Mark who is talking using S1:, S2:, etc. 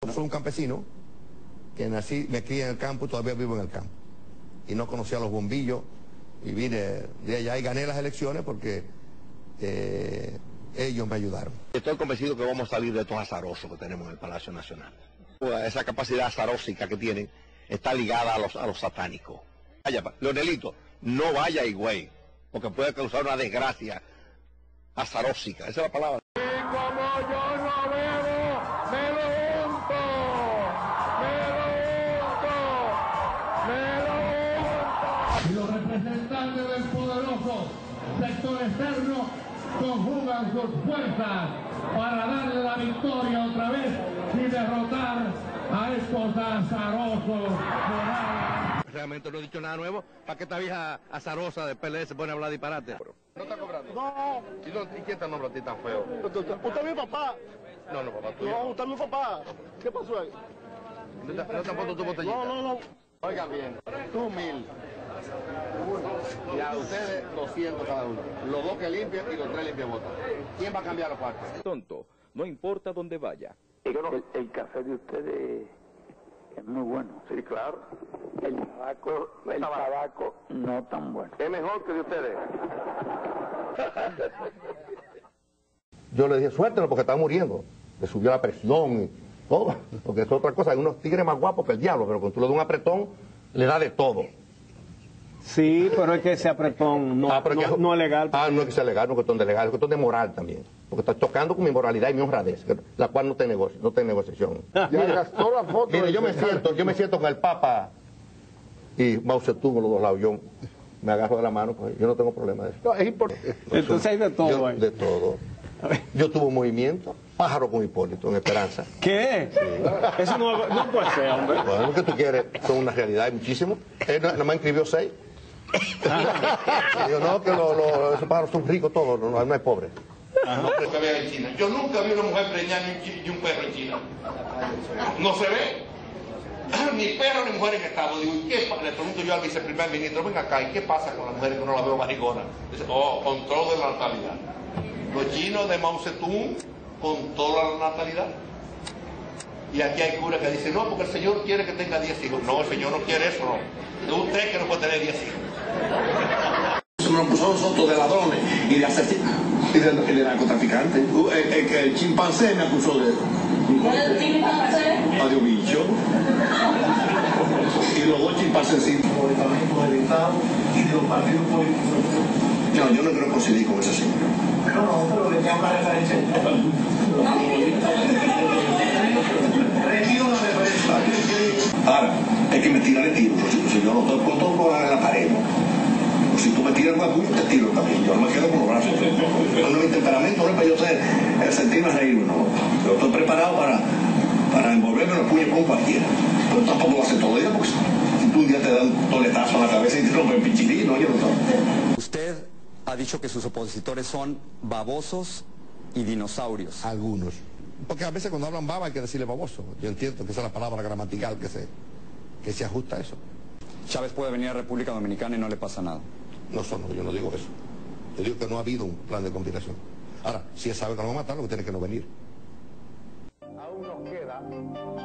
S1: Yo soy un campesino que nací, me crié en el campo y todavía vivo en el campo. Y no conocía los bombillos y vine de allá y gané las elecciones porque ellos me ayudaron.
S2: Estoy convencido que vamos a salir de estos azarosos que tenemos en el Palacio Nacional. Esa capacidad azarósica que tienen está ligada a los satánicos. Vaya, Leonelito, no vaya a Higüey, porque puede causar una desgracia azarósica. Esa es la palabra.
S3: Y como yo no bebo, me lo unto, me lo unto. Y los representantes del poderoso sector externo conjugan sus fuerzas para darle la victoria otra vez y derrotar a estos azarosos morales.
S2: Realmente no he dicho nada nuevo. ¿Para qué esta vieja azarosa de PLD se pone a hablar disparate? ¿No está cobrando?
S4: No.
S2: ¿Y quién te nombra a ti tan feo?
S4: Usted es mi papá.
S2: No, papá, tú.
S4: No, usted es mi papá. ¿Qué pasó ahí?
S2: ¿No te han puesto tu botellita?
S4: No.
S5: Oigan bien, tú 1000. Y a ustedes 200 cada uno. Los dos que limpian y los 3 limpian botas. ¿Quién va a cambiar los cuartos?
S6: Tonto, no importa dónde vaya.
S7: El café de ustedes es muy bueno.
S5: Sí, claro.
S7: El tabaco no tan bueno.
S5: Es mejor que de ustedes.
S1: Yo le dije, suéltelo porque está muriendo. Le subió la presión y todo. Porque es otra cosa. Hay unos tigres más guapos que el diablo, pero cuando tú le das un apretón, le da de todo.
S8: Sí, pero es que ese apretón no es legal.
S1: No es que sea legal, no es cuestión de legal, es cuestión de moral también. Porque está chocando con mi moralidad y mi honradez, la cual no tiene negociación.
S4: Ya gastó la foto.
S1: Mire, yo me siento con el Papa y Mao Zedong a los dos lados. Yo me agarro de la mano, pues, yo no tengo problema de eso.
S4: No, es importante.
S8: Entonces hay de todo ahí.
S1: De todo. Yo tuve un movimiento, pájaro con Hipólito, en Esperanza.
S8: ¿Qué? Sí. Eso no puede ser, hombre.
S1: Bueno, lo que tú quieres son una realidad, hay muchísimo. Él nada más inscribió 6. Yo no, que esos pájaros son ricos todos, no hay pobres.
S2: Nunca había en China. Yo nunca vi una mujer preñada ni un perro en China. No se ve. Ni perro ni mujer en estado. Digo, ¿y qué pasa? Le pregunto yo al viceprimer ministro, venga acá, ¿y qué pasa con las mujeres que no las veo barrigonas? Dice, control de la natalidad. Los chinos de Mao Zedong controlan la natalidad. Y aquí hay curas que dicen, no, porque el Señor quiere que tenga 10 hijos. No, el Señor no quiere eso, no. Es usted que no puede tener 10 hijos.
S5: Se nos acusó nosotros de ladrones y de asesinos y de narcotraficantes. El chimpancé me acusó de eso.
S9: ¿Cuál es el chimpancé?
S5: Adiós, bicho. Y los dos chimpancecitos.
S10: Por estamentos del Estado y de los partidos políticos.
S5: No, yo no quiero coincidir con ese señor.
S10: No, pero le tengo una referencia. Retiro la referencia.
S5: Ahora, hay que me tirarle tiro. Si yo no estoy puesto en la pared, ¿no? Si tú me tiras el huevo, te tiro también. Yo no me quedo con los brazos. No, mi temperamento no es para yo sentirme reír, no. Yo estoy preparado para envolverme los puños con cualquiera. Pero tampoco lo hace todo el día, porque si tú un día te das un toletazo a la cabeza y te rompe el pichilín, no, yo no estoy.
S11: Usted ha dicho que sus opositores son babosos y dinosaurios.
S1: Algunos. Porque a veces cuando hablan baba hay que decirle baboso. Yo entiendo que esa es la palabra gramatical que se ajusta a eso.
S11: Chávez puede venir a República Dominicana y no le pasa nada.
S1: No, yo no digo eso. Yo digo que no ha habido un plan de combinación. Ahora, si él sabe que lo va a matar, lo que tiene que no venir.
S4: Aún nos queda